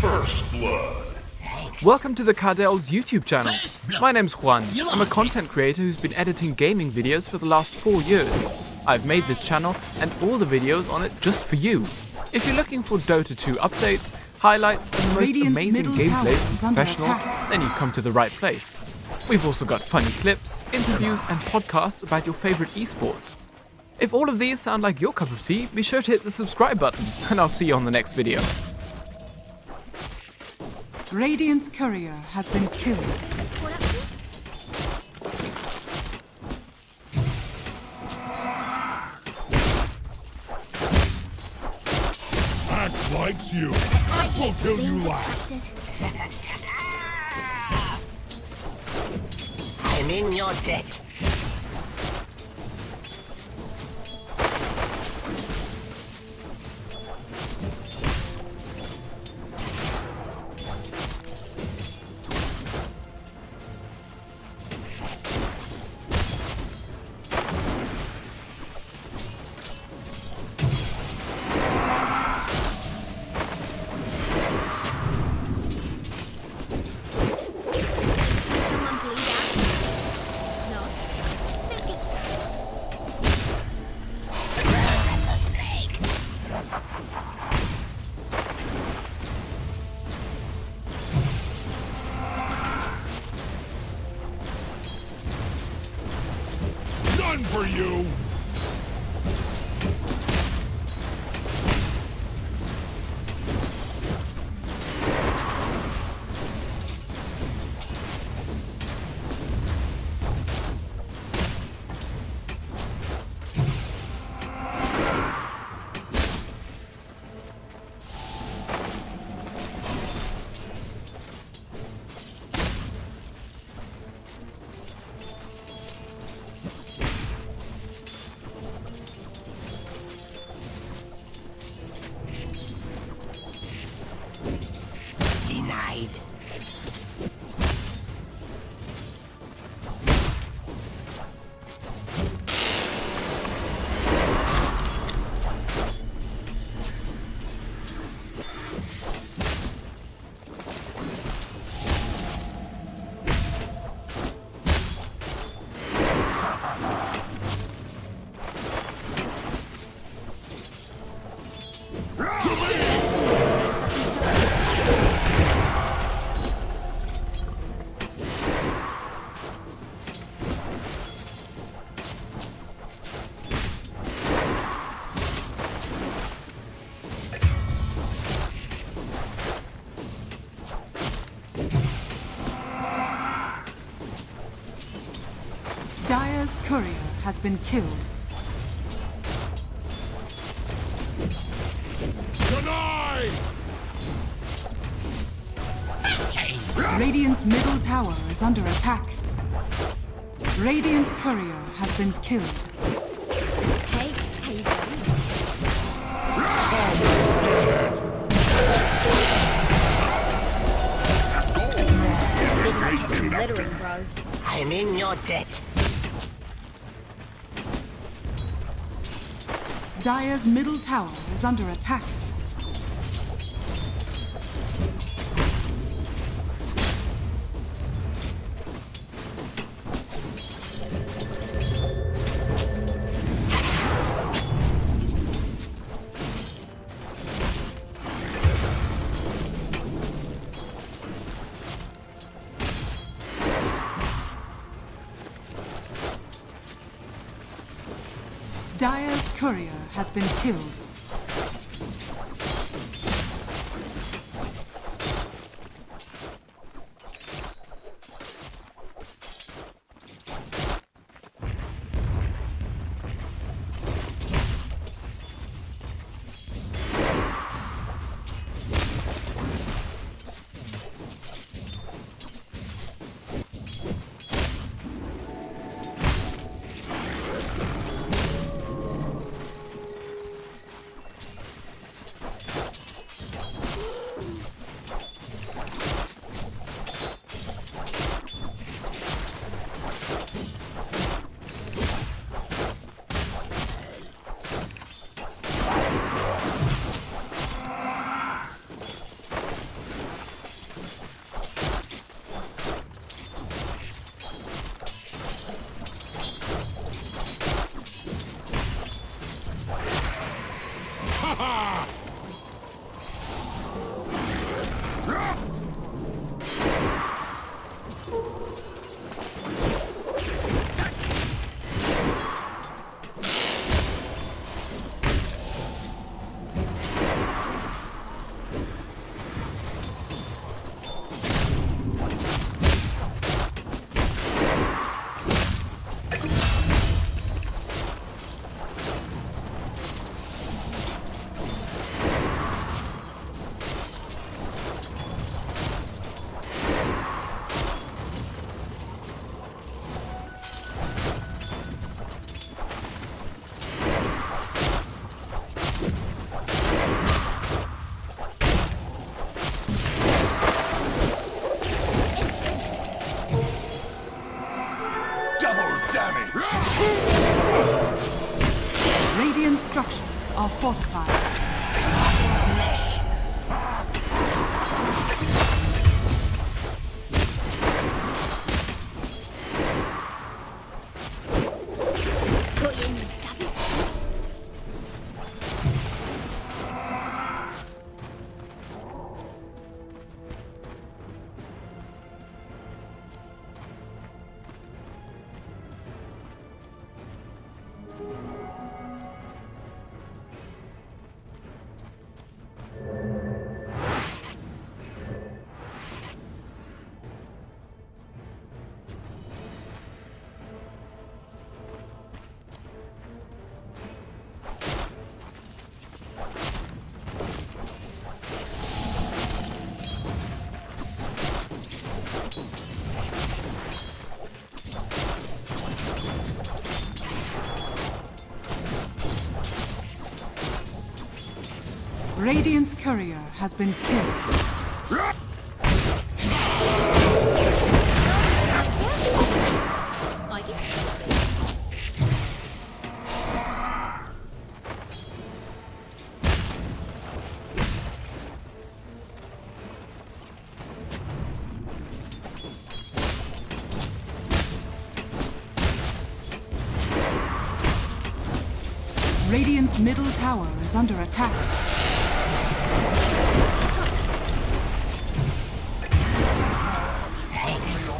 First Blood. Welcome to the Cardel's YouTube channel. My name's Juan. I'm a content creator who's been editing gaming videos for the last 4 years. I've made this channel and all the videos on it just for you. If you're looking for Dota 2 updates, highlights and the most amazing gameplays from professionals, then you've come to the right place. We've also got funny clips, interviews and podcasts about your favorite esports. If all of these sound like your cup of tea, be sure to hit the subscribe button and I'll see you on the next video. Radiant's courier has been killed. Axe likes you. Axe will kill you last. I'm in your debt. Done for you. Denied. Dire's courier has been killed. Denied. Radiant's middle tower is under attack. Radiant's courier has been killed. Hey, how you doing? Didn't catch you littering, bro. I'm in your debt. Dire's middle tower is under attack. Dire's courier has been killed. are fortified. Radiant's courier has been killed. Radiant's middle tower is under attack. Thanks.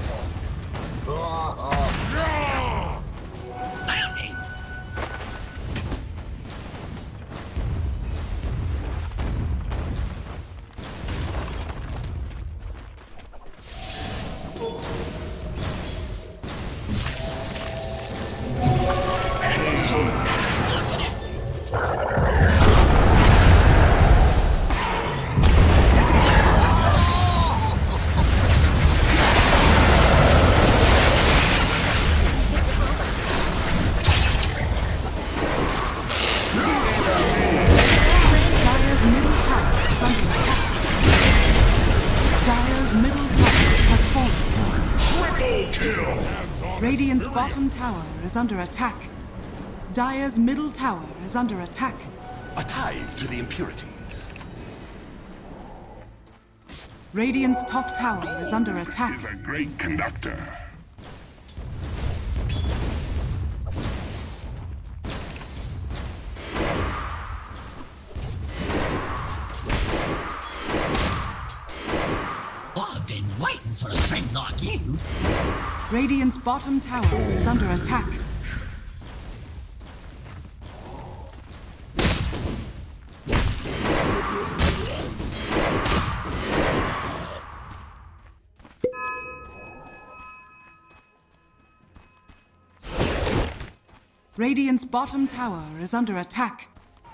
Radiant's bottom tower is under attack. Dire's middle tower is under attack. A tithe to the impurities. Radiant's top tower is under attack. Is a great conductor. I've been waiting for a friend like you. Radiant's bottom tower is under attack. Radiant's bottom tower is under attack.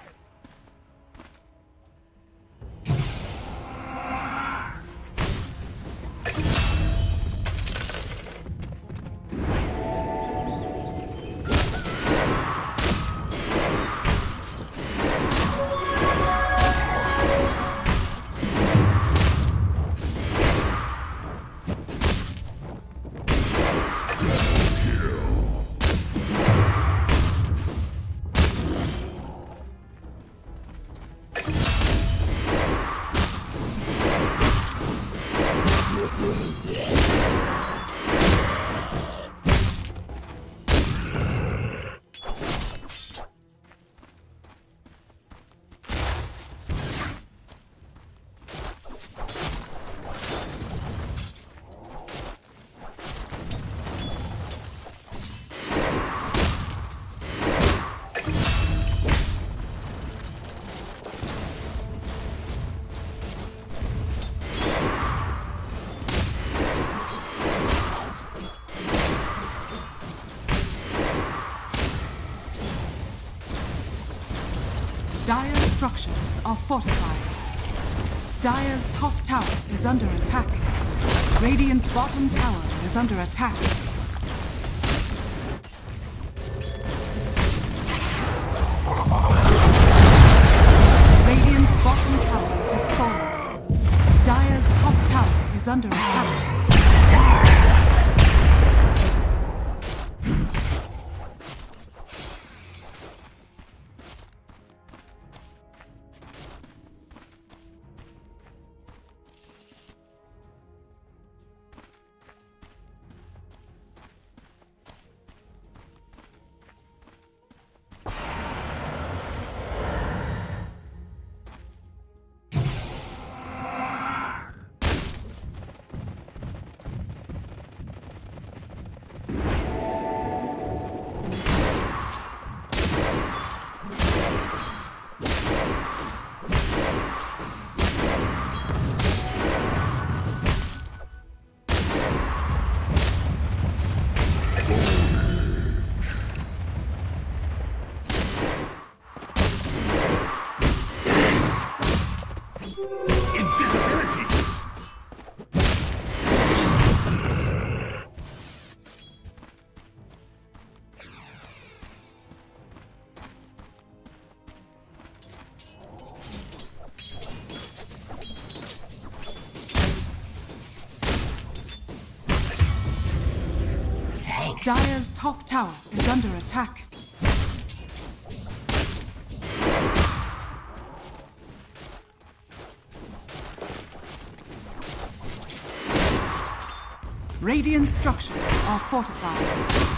Dire's structures are fortified. Dire's top tower is under attack. Radiant's bottom tower is under attack. Radiant's bottom tower has fallen. Dire's top tower is under attack. Dire's top tower is under attack. Radiant structures are fortified.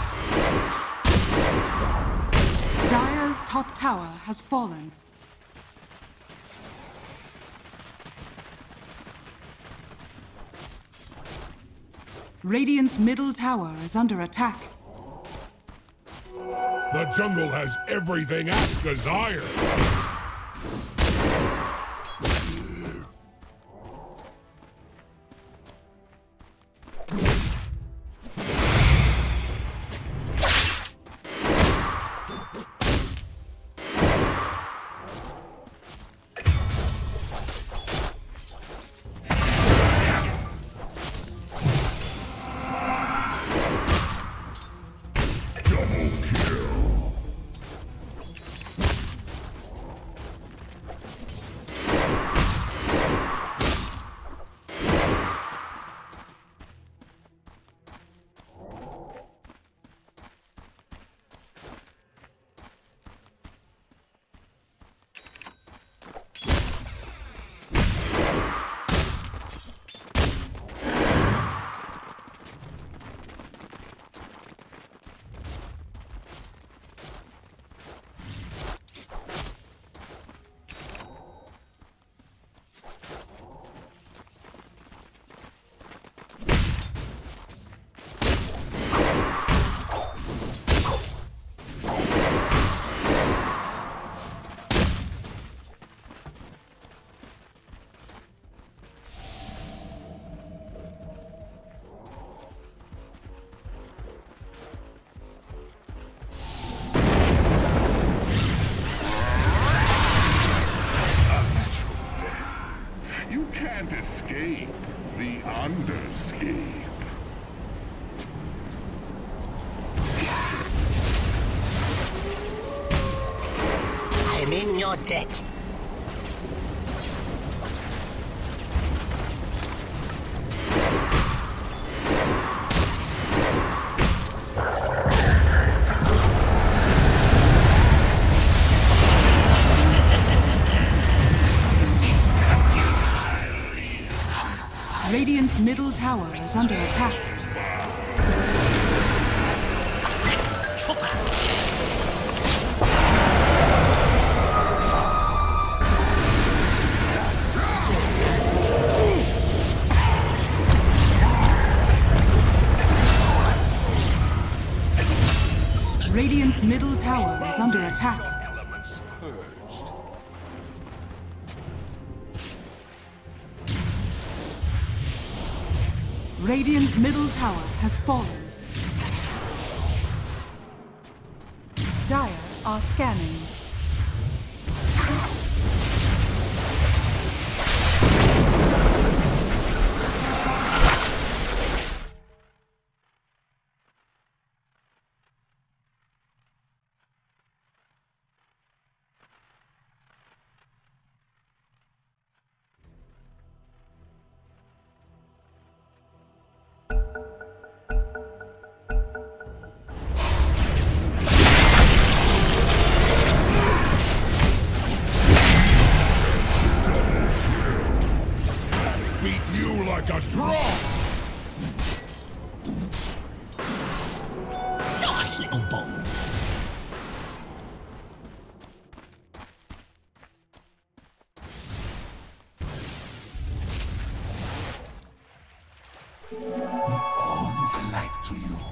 Dire's top tower has fallen. Radiant's middle tower is under attack. The jungle has everything Axe desires. Can't escape the underscape. I'm in your debt. Radiant's middle tower is under attack. Radiant's middle tower is under attack. Elements purged. Radiant's middle tower has fallen. Dire are scanning. Beat you like a drum! Nice little ball. All look alike to you.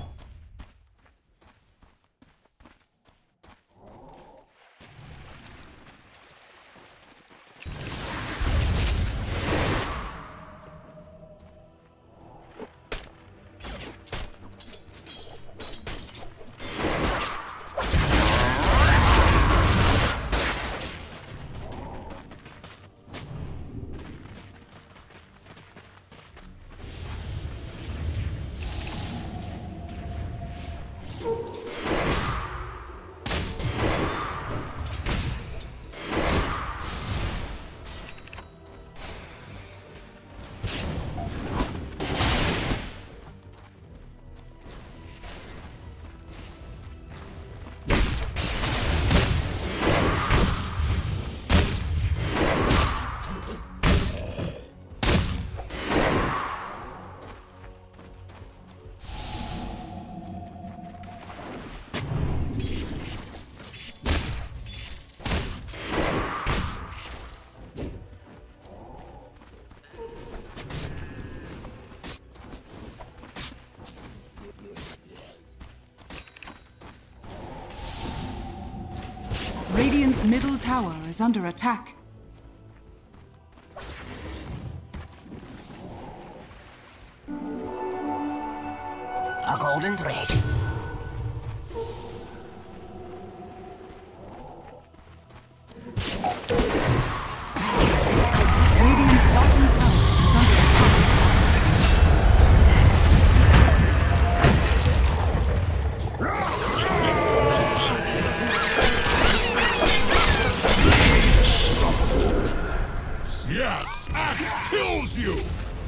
Radiant's middle tower is under attack. A golden thread. Radiant's bottom tower is under attack. Yes! Axe kills you!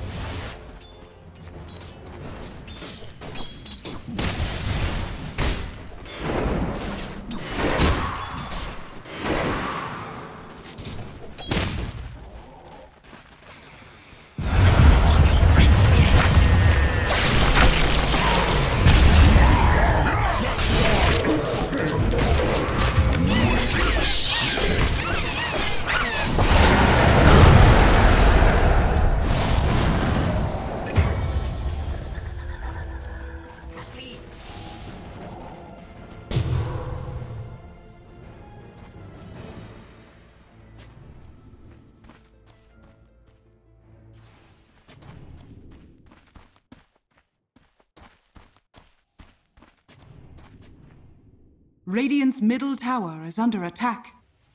Radiant's middle tower is under attack.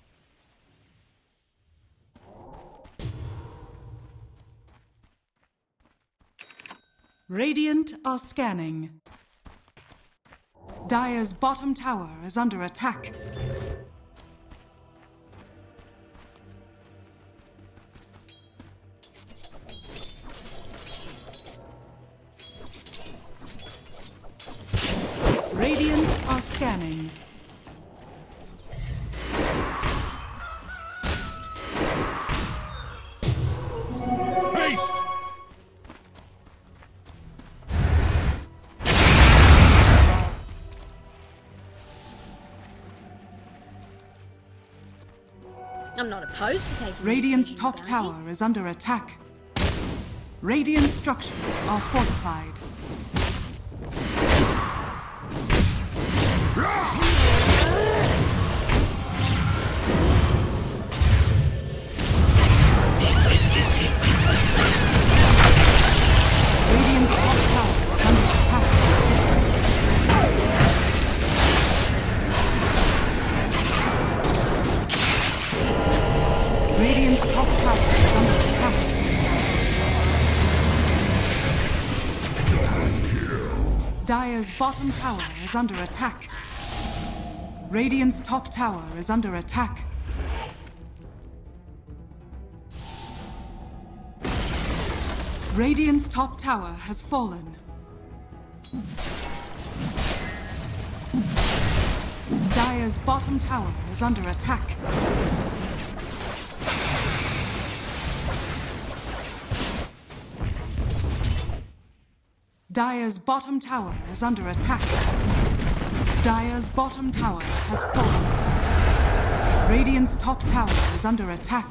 Radiant are scanning. Dire's bottom tower is under attack. Radiant are scanning. Haste! I'm not opposed to taking Radiant's the top bounty. tower is under attack. Radiant structures are fortified. Radiant's top tower is under attack. Radiant's top tower is under attack. Dire's bottom tower is under attack. Radiant's top tower is under attack. Radiant's top tower has fallen. Dire's bottom tower is under attack. Dire's bottom tower is under attack. Dire's bottom tower has fallen. Radiant's top tower is under attack.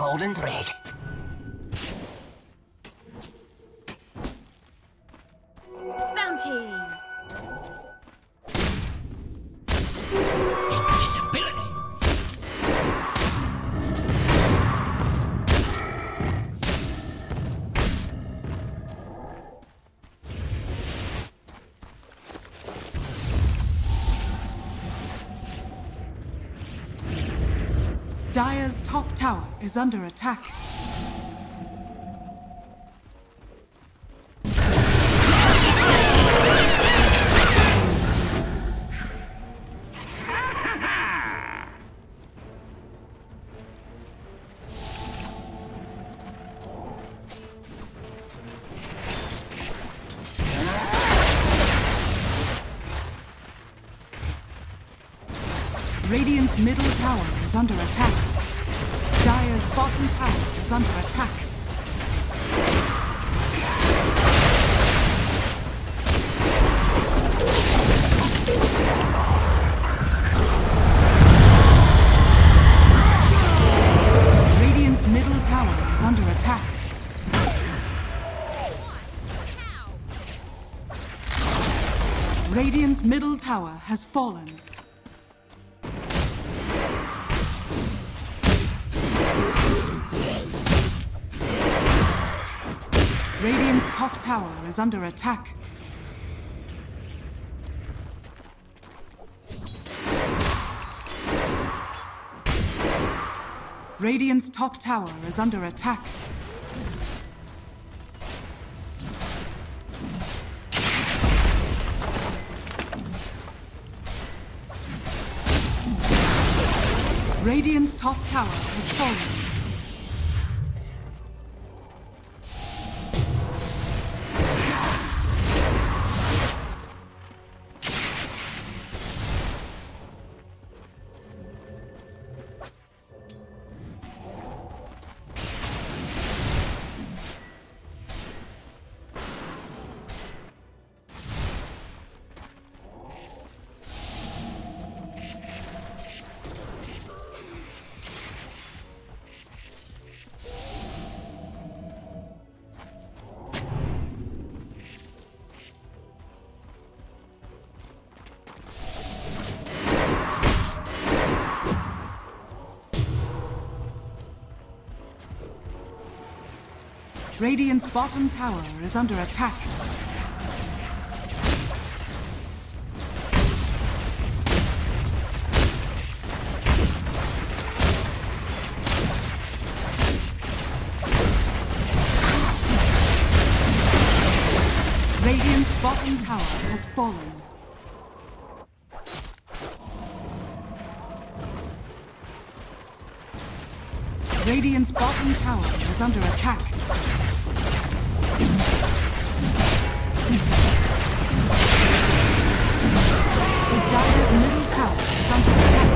golden thread. Bounty! Invisibility. Dire's top tower is under attack. Radiant's middle tower is under attack. Dire's bottom tower is under attack. Radiant's middle tower is under attack. Radiant's middle tower has fallen. Radiant's top tower is under attack. Radiant's top tower is under attack. Radiant's top tower has fallen. Radiant's bottom tower is under attack. Radiant's bottom tower has fallen. Radiant's bottom tower is under attack. Dire's middle tower is under attack.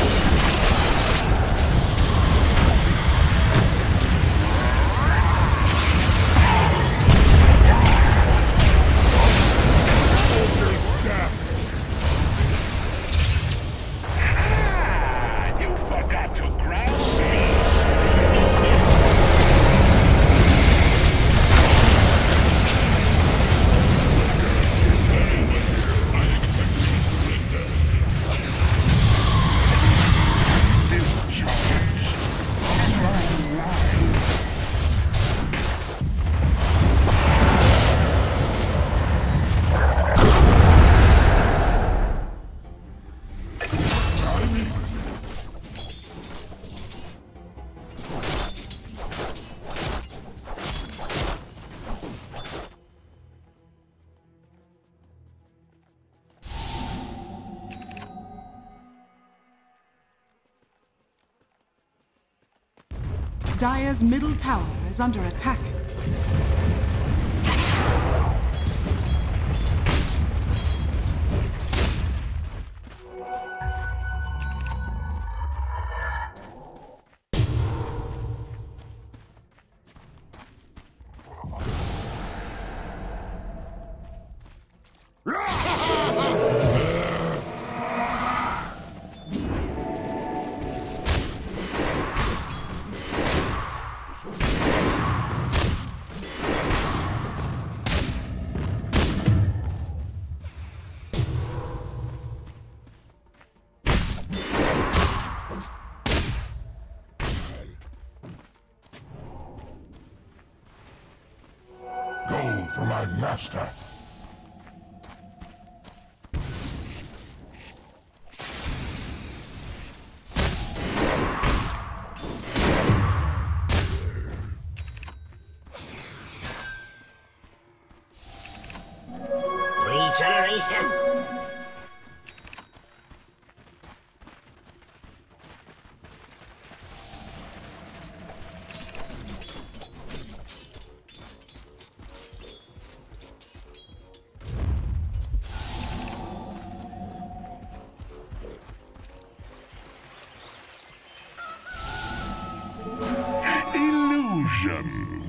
You forgot to grab me. Dire's middle tower is under attack. my master. Regeneration. Illusion.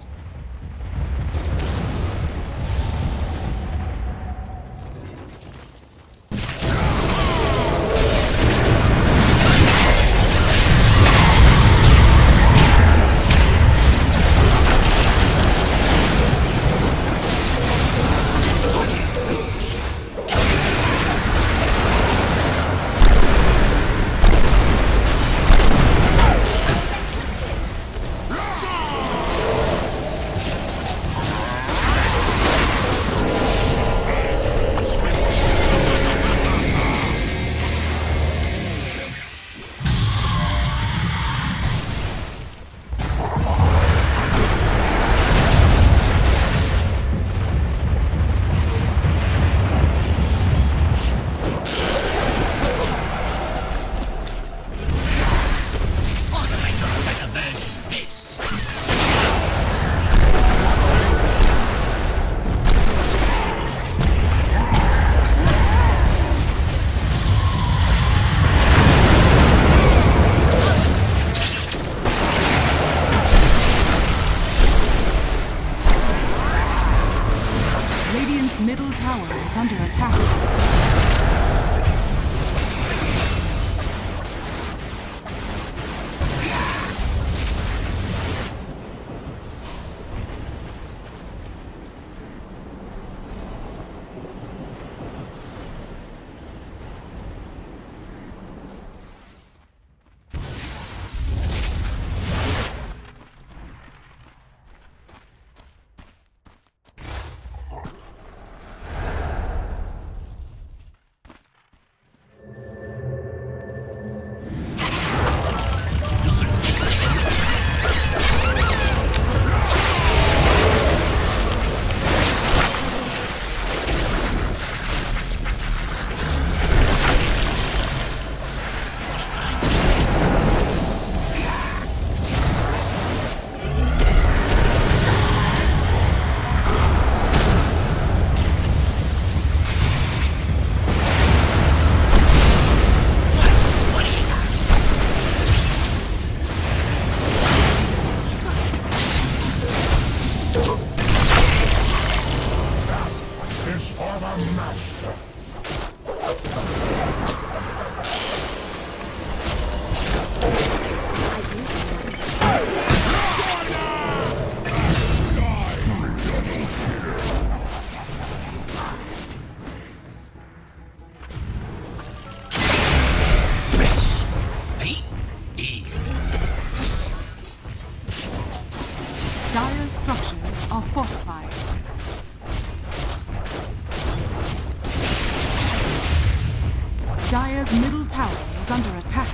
Radiant's middle tower is under attack. Is for the master. Dire's structures are fortified. Dire's middle tower is under attack.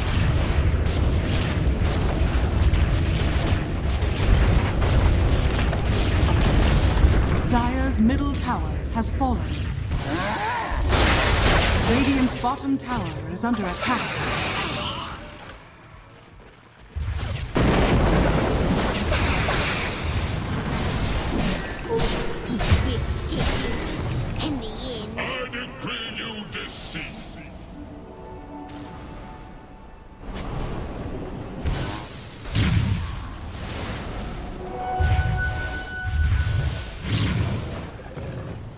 Dire's middle tower has fallen. Radiant's bottom tower is under attack. In the end. I decree you deceased.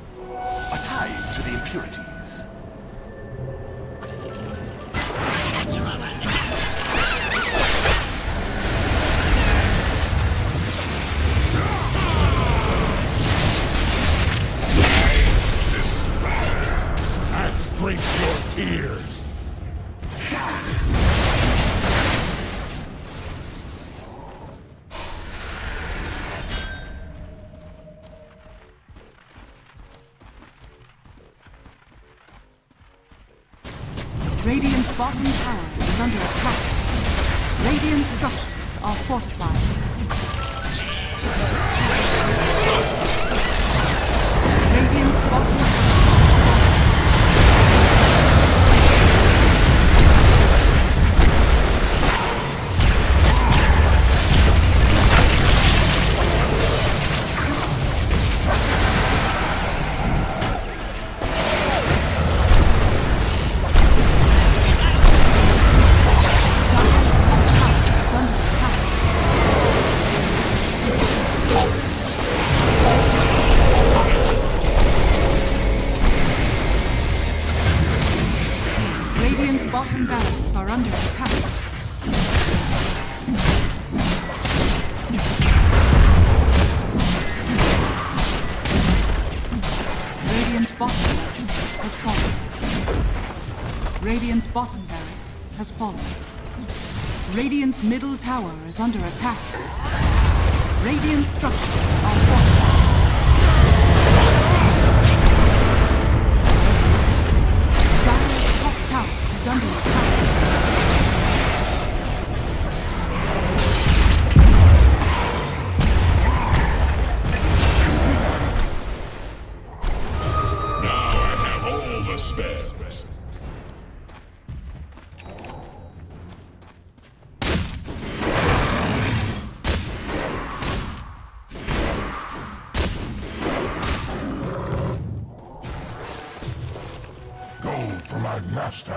A tithe to the impurities. bottom tower is under attack. Radiant structures are fortified. Radiant's bottom tower. Bottom barracks are under attack. Radiant's bottom barracks has fallen. Radiant's bottom barracks has fallen. Radiant's middle tower is under attack. Radiant structures are fortified. Is under attack. Now I have all the spares. Go for my master.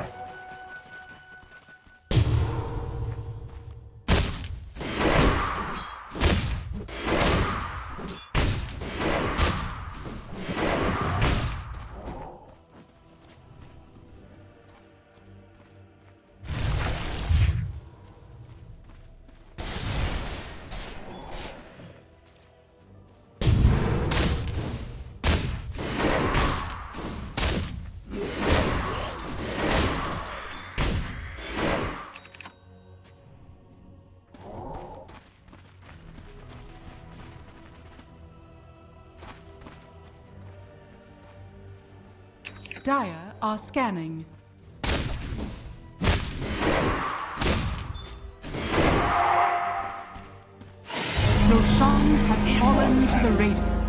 Dire are scanning. Roshan has fallen to the Radiant.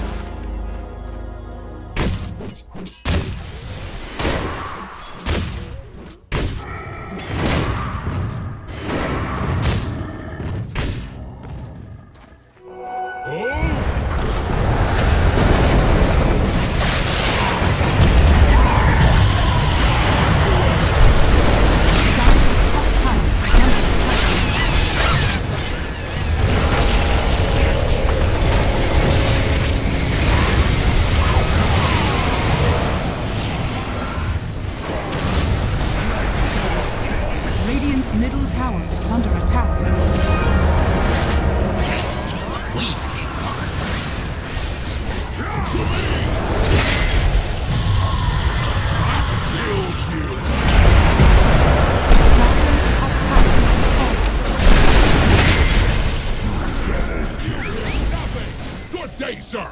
Middle tower is under attack. Dire's top tower is falling. Good day, sir.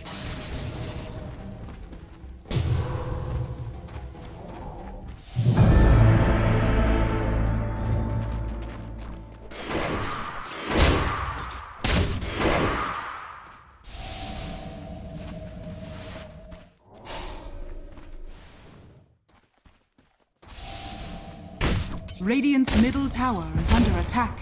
Radiant's middle tower is under attack.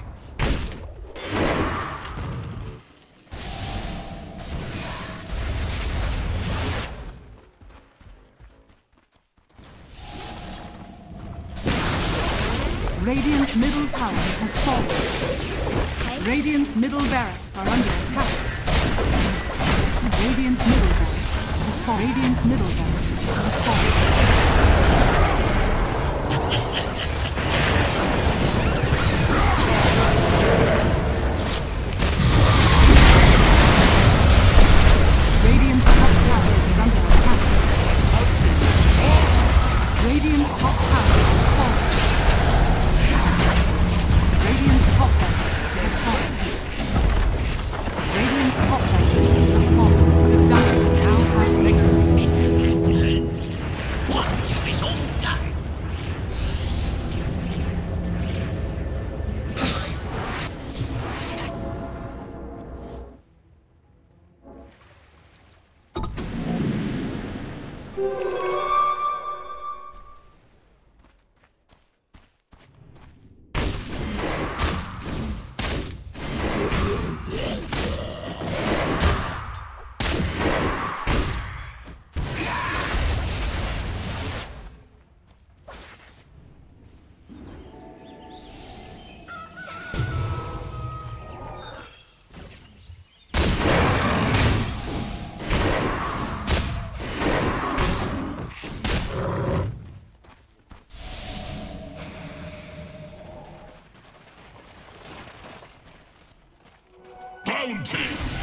Radiant's middle tower has fallen. Radiant's middle barracks are under attack. Radiant's middle barracks has fallen. Radiant's middle barracks has fallen. Radiant's top tower is under attack. Radiant's top tower has fallen. Radiant's top barracks has fallen. Radiant's top barracks has fallen. The Dire now have victory. What if it's all done? Bounty!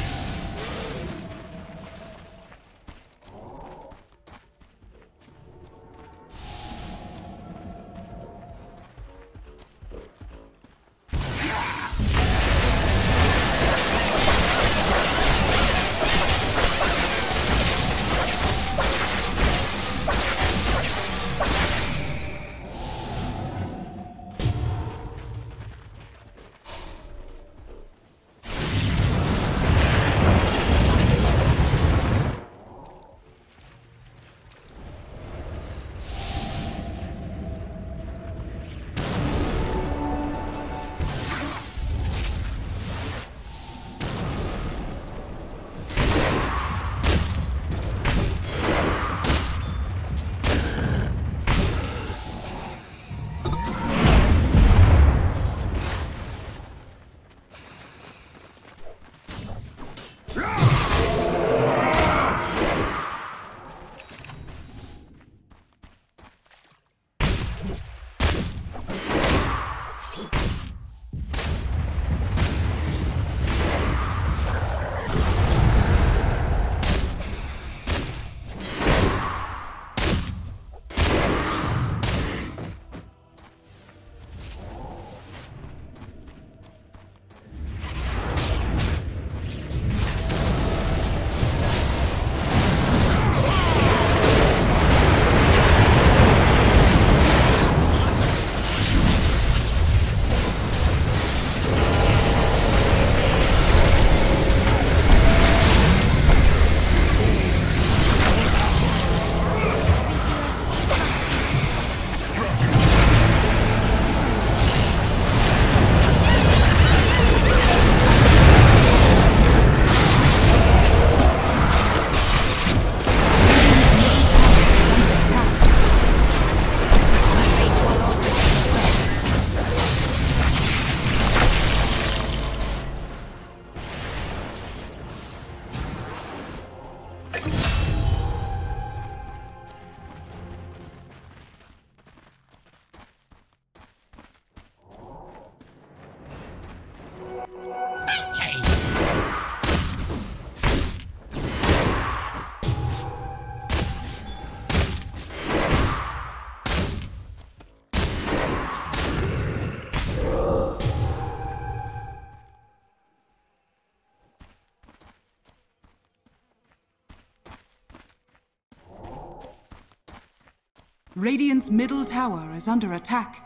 Radiant's middle tower is under attack.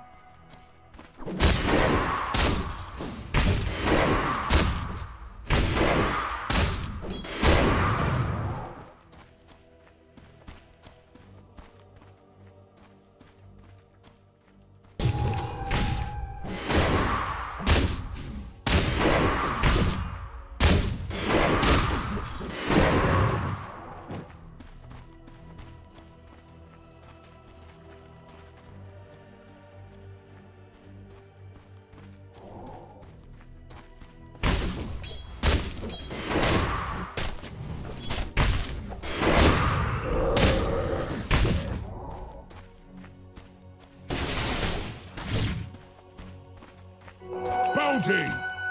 Bounty!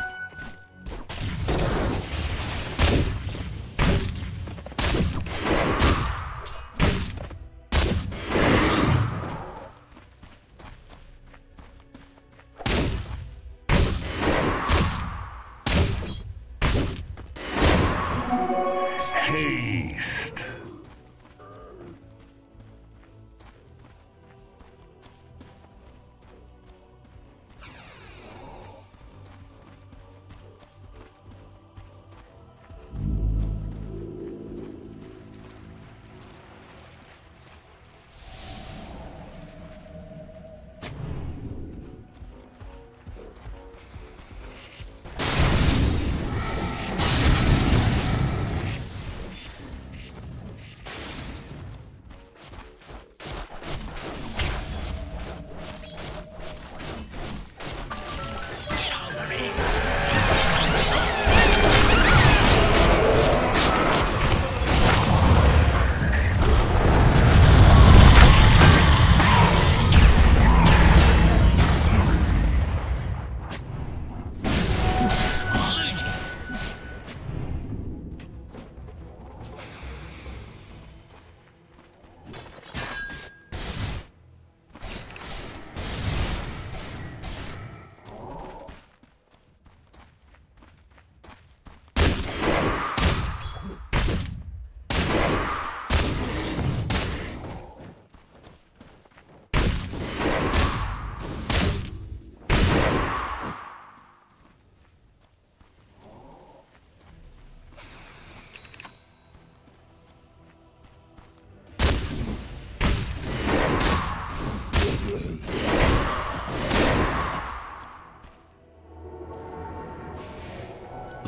Haste.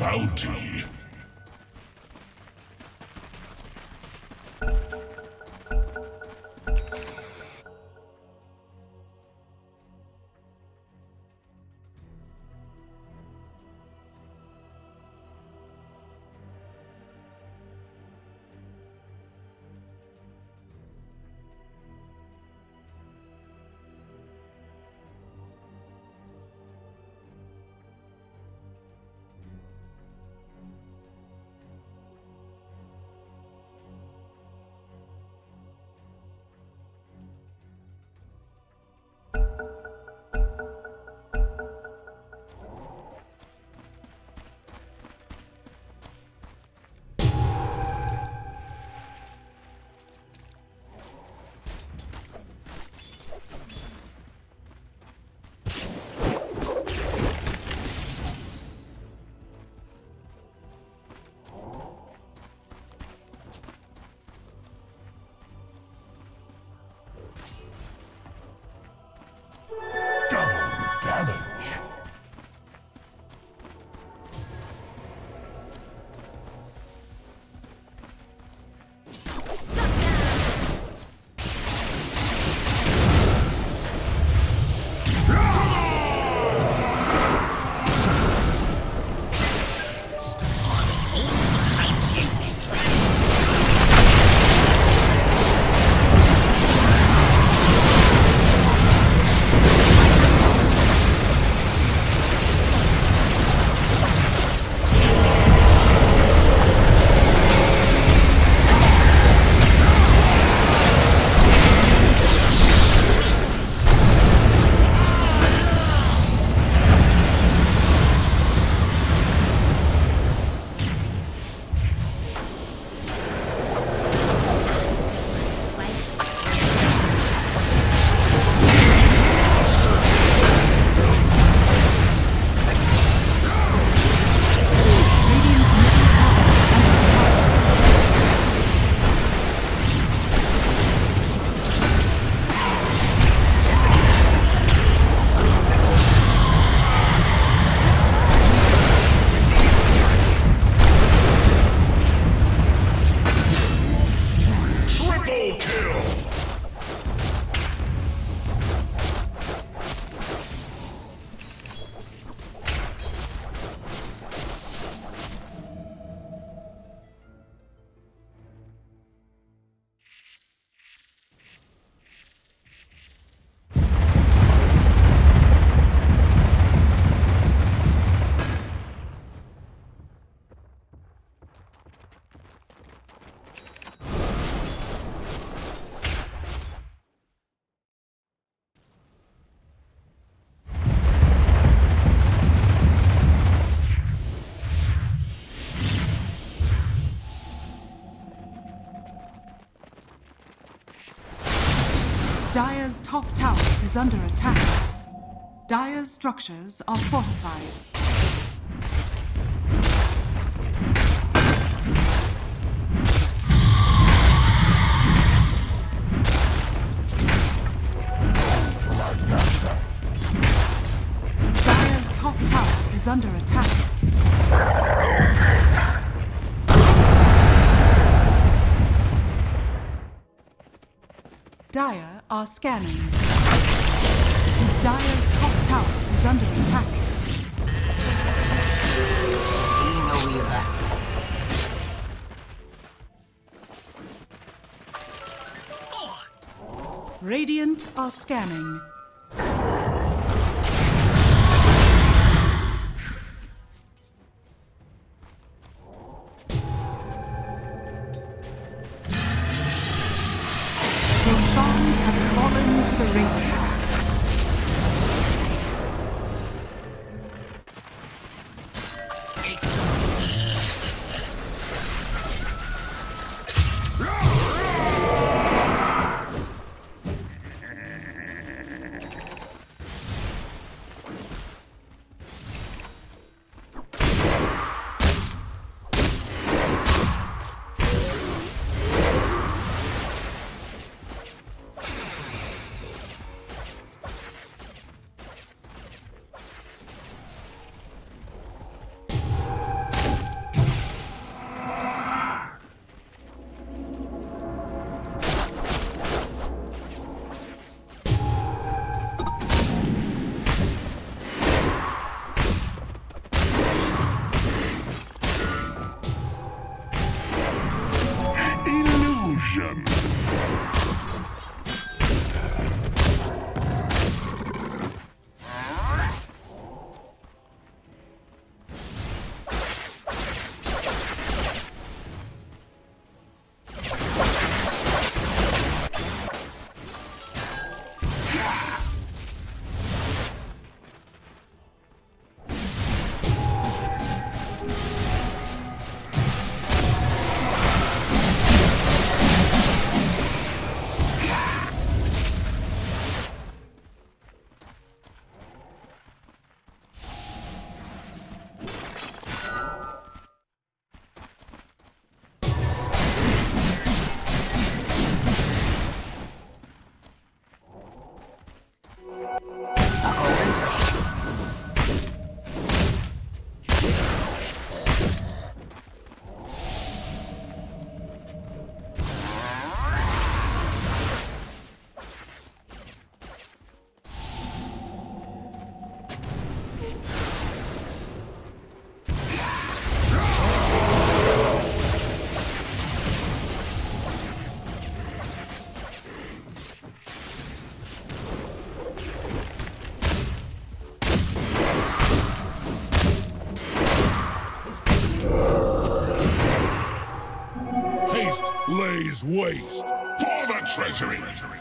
bounty. Damage. Dire's top tower is under attack. Dire's structures are fortified. Dire's top tower is under attack. Dire are scanning. Dire's top tower is under attack. See no weaver. Radiant are scanning. Roshan has fallen to the Radiant. lays waste for the treasury.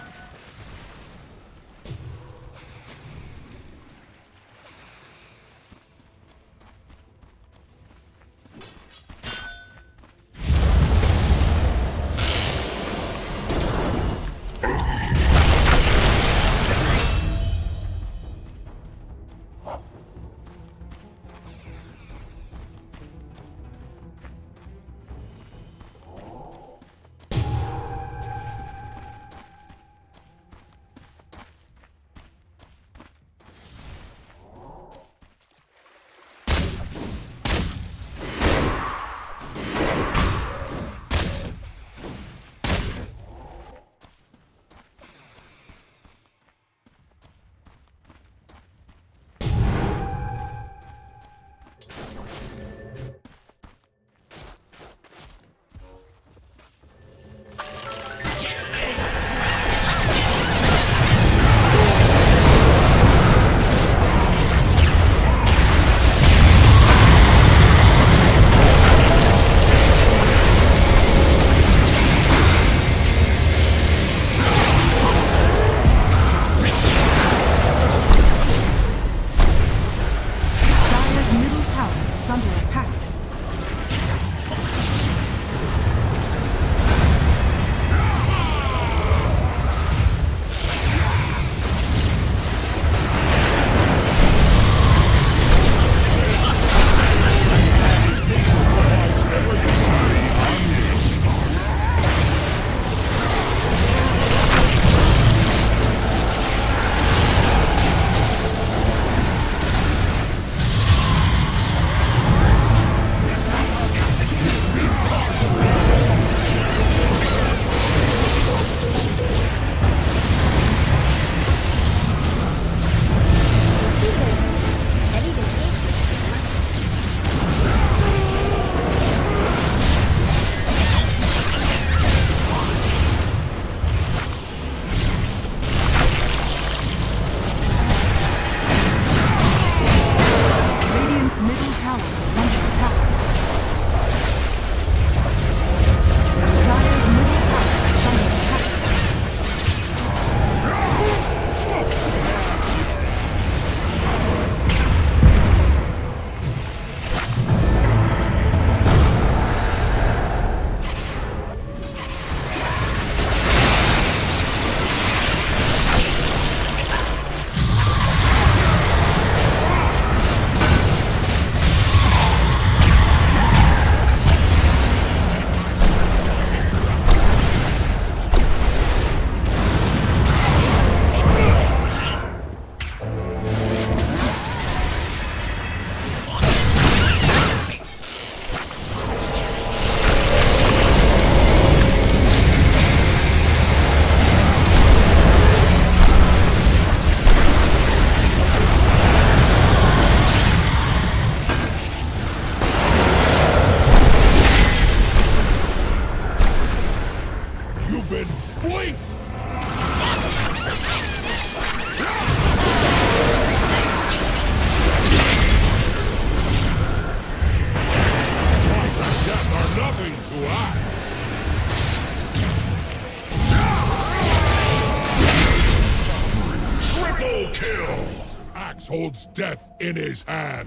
Holds death in his hand.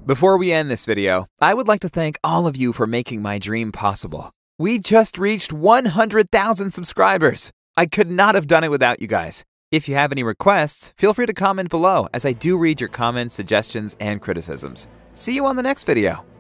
Before we end this video, I would like to thank all of you for making my dream possible. We just reached 100,000 subscribers. I could not have done it without you guys. If you have any requests, feel free to comment below, as I do read your comments, suggestions, and criticisms. See you on the next video.